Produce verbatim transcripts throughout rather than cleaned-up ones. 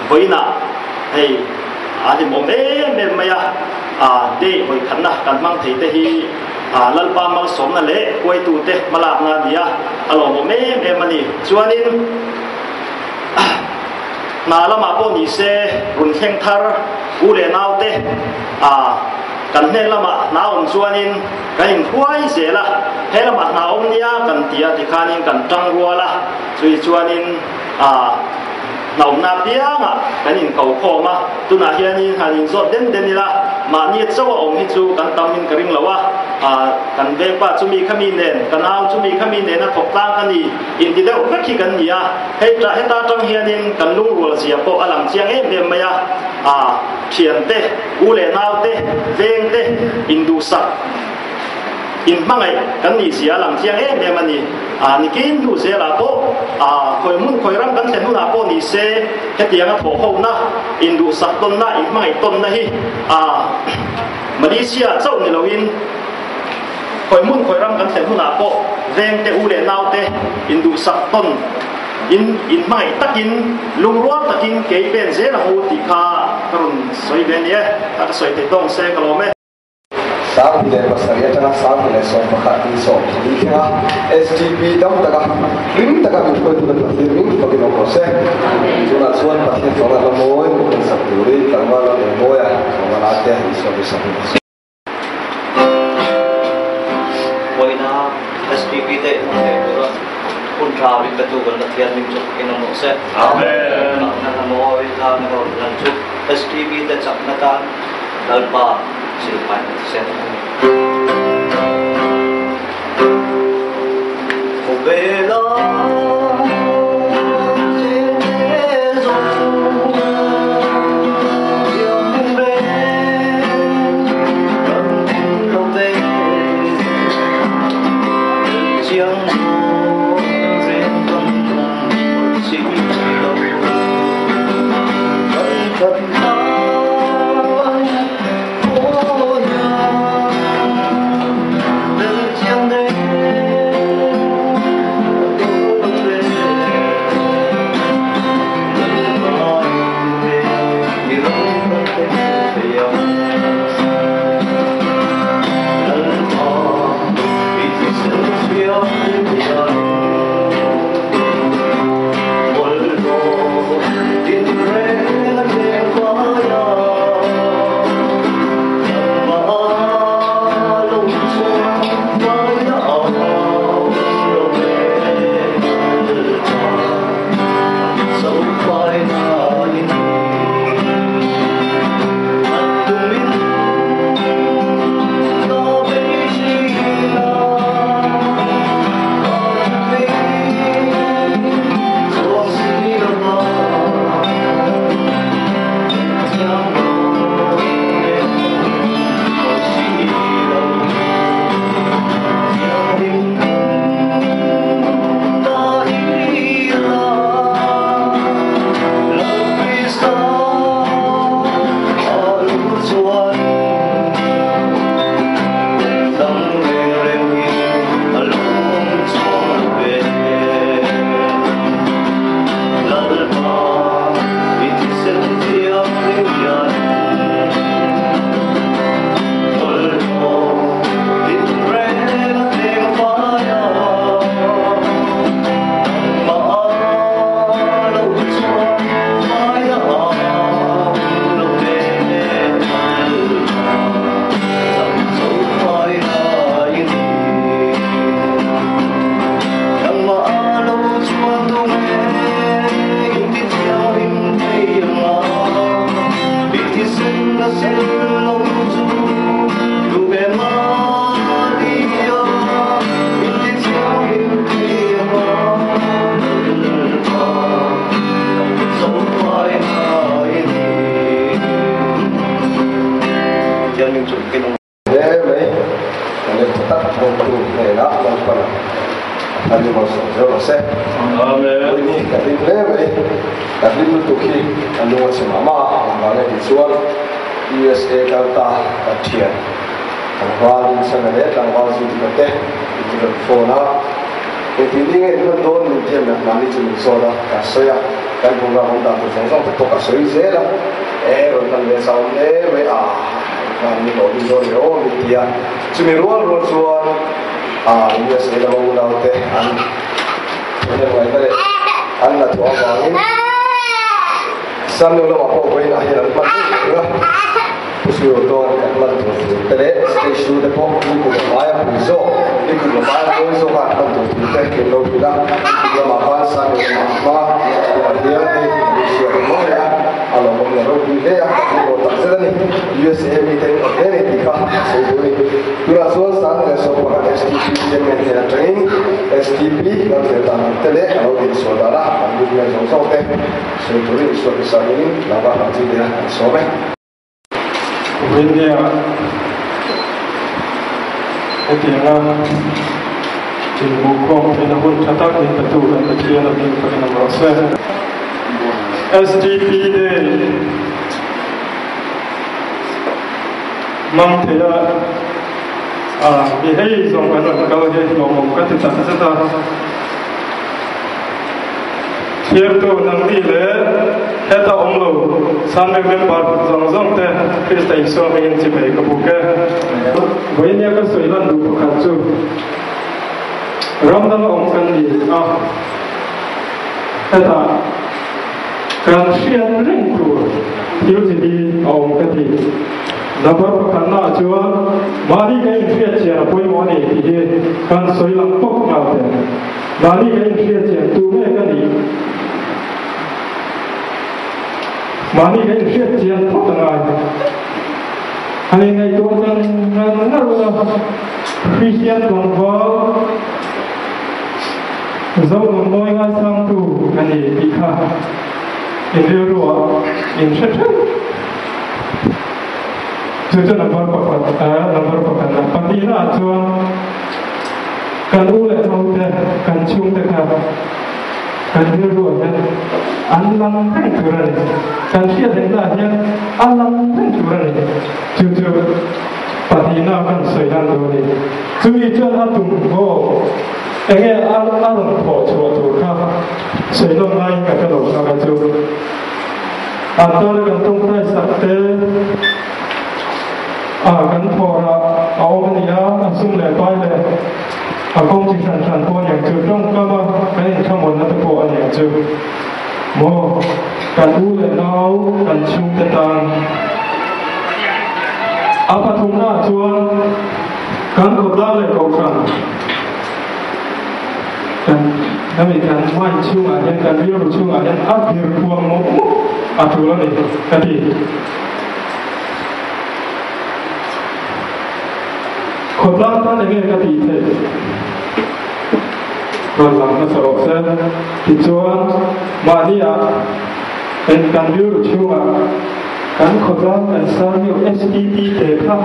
với nà hay à thì một bé bé mày à để với khăn nà cần mang thấy thế hi à lần ba mang sống là lẽ quay tụ thế mà làm là gì à alo một bé bé mà đi cho nên nà là mà bao nhiêu xe run khen thar u lệ nào thế à cần nên là mà nào ông cho nên cái hình khoai sẽ là hay là mà nào ông nia cần tiệt thì khá nên cần trăng rùa là rồi cho nên à nào na bia ngà cái nhìn cầu khô mà tu na hiền nhìn hành nhìn giọt đến đến là mà nhiệt sâu ông hít chú cần tâm nhìn cái ring lâu à cần về qua chú mi khăm mi nền cần ao chú mi khăm mi nền nó thuộc tăng cái gì in thì đâu rất khi cần gì à hay ta hay ta trong hiền nhìn cần lung rùa gì à bộ à làm chiang em em mày à thiền tê u lệ nào tê veng tê in du sắc in mang ấy cần gì xia làm chiang em em anh à ni kín du xe là bộ à khơi muốn khơi ram cần xe nu là bộ ni xe cái tiếng nó thổ hậu na in du sắc tôn na in mang ấy tôn na hi à Malaysia châu ni lâu in khơi muốn khơi ram cần xe nu là bộ veng tê u lệ nào tê in du sắc tôn in in mai takin lungruak takin ke ben ze la ho ti kha karun soi ben ye ta soi te tong se kalome sa bi de pasaria tana sa bi le so pakha ti so ni kha S T P dam taka rim taka mi ko tu ta rim ko no ko se juna suan pa ti so la mo ko sa tu ri ta ma la mo ya ko la te so bi sa boina S T P de ko kun trawi betul kan latihan minggu ini mau set. Amin. Nak mau kita nak lanjut S T B dan caknatan dalpa silpan set. Obela. U S A Delta Katian Tangwal Sanare Tangwal Sudikate Itikot Fona If you think it would don't tell me money to Minnesota Kasaya kan bunga bunga tu song song tu ka sui se la e ro kan le sau le we a kan ni lo ni lo ro mi tia chumi ro ro chuan a ni se la mo la te an ne wai ta le an na thua ba ni san lo lo ma po ko ina hi ran ma ni ra usu to kan ma tu te le station de po ni ko ma ya pu zo ni ko ma ya ko zo ba kan tu te ke lo bi la ko ma ba san lo ma ma ko dia ni ni mo ya alo mo ne ro bi le ya ko ta se ni U S A mi te ko ne ni ka se do ni dura so san le so ko S T P je me ne training S T P ka te ta te le alo di so da la an du me so so te se do ni so sa ni la ba ha ji de so me India, India, in Bukong, in the Hun Tatak, in the two and the Kiana, in the number of seven. S D P Day, Mantia, ah, the haze on the Galahad, no, got it at the here to Nandile, Heta Omlo, Sunday member Zonzonte, Christa Iso in Tipe, Kabuke, Wayaka Soilan Dukatsu, Ramdan Omkandi, ah, Heta, Kanshian Rinku, Utility Omkati, Nabar Kana Jua, Mari Gain Fiat, Boy Money, Kan Soilan Pok out there, Mari Gain Fiat, two Megani. Mani cái chuyện tiền tốt là ngày ngày tôi đang đang nói là khi tiền còn có dấu một môi ngay sang tu cái này bị khá in điều đó in rất rất cho cho là bao bọc à là bao bọc là bắt đi là cho cần u lại thâu thế cần chung thế cả cần điều đó anh làm thế chủ rồi kan siya din na yan alam ng turan tutu pati na kan soilan do ni tumi jan atung go enge al alam po chuo tu ka soilan nai ka ka lo ka chu atar kan tung tai sakte a kan phora au ni ya asum le pai le a kong chi san san po yang chu trong ka ma kai chamon na po an yang chu mo kan u le nau kan chung te tang apa thung na chuan kan ko da le ko kan kan nami kan mai chung a yan kan rio chung a yan a dir puang mo a thu la ni ka ti ko da ta ne ge ka ti the còn làm nó sổ xe thì cho mà đi à bên cạnh biểu chiếu à cắn khẩu trang cảnh sao nhiều S T P để khác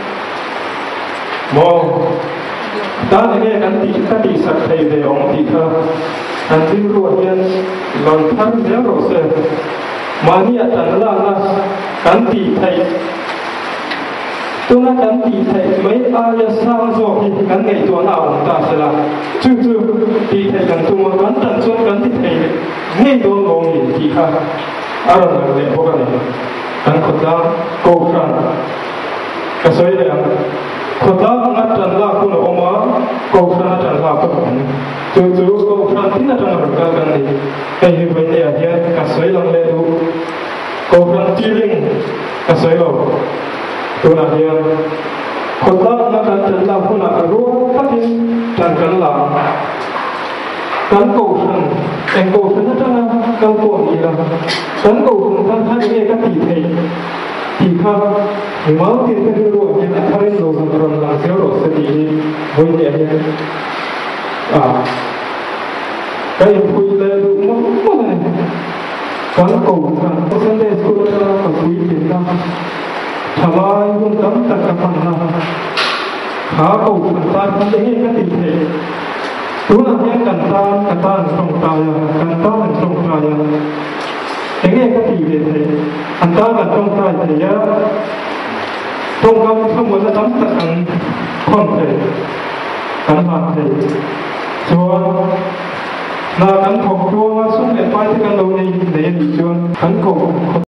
mò ta là nghe cắn tỉ các tỉ sạch thầy về ông tỉ thơ cắn biểu ruột nhân lần thân béo rổ xe mà đi à chẳng là là cắn tỉ thầy tôi nói cắn tỉ thầy mấy ai sang rồi thì cắn ngày tuần nào ta sẽ là chú chú tỉ thầy cắn tôi mà cắn tận xuân cắn tỉ thầy ngay tuần ngồi nghỉ tỉ khác ở đâu là lệ vô này cắn khẩu trang câu trang cái số này khẩu trang ngắt trần là cũng là ông má câu trang trần là cũng là chú chú câu trang thì là trần là cái cái này cái như vậy này thì cái số lòng lệ đủ câu trang chi linh cái số lòng tu na dia khota na kan chan la phuna ro patin chan kan la kan ko san en ko san ta na kan ko ni la kan ko san ta ha ni ka ti thei ti kha ma ti ka ro ni na thare lo san ro la se ro se ti voi ni ni a kai pui le du mo mo ne kan ko san san de ko ta ka pui ti na Thawai yung kam takapang na Hakaw kantan hindi katite Tunang yung kantan katan trong kaya Kantan trong kaya Hindi katite Kantan trong kaya Trong kam semua na tam takang Konte Kantan Chuan na kan thok chuang a sung le pai te kan lo nei nei ni chuan kan ko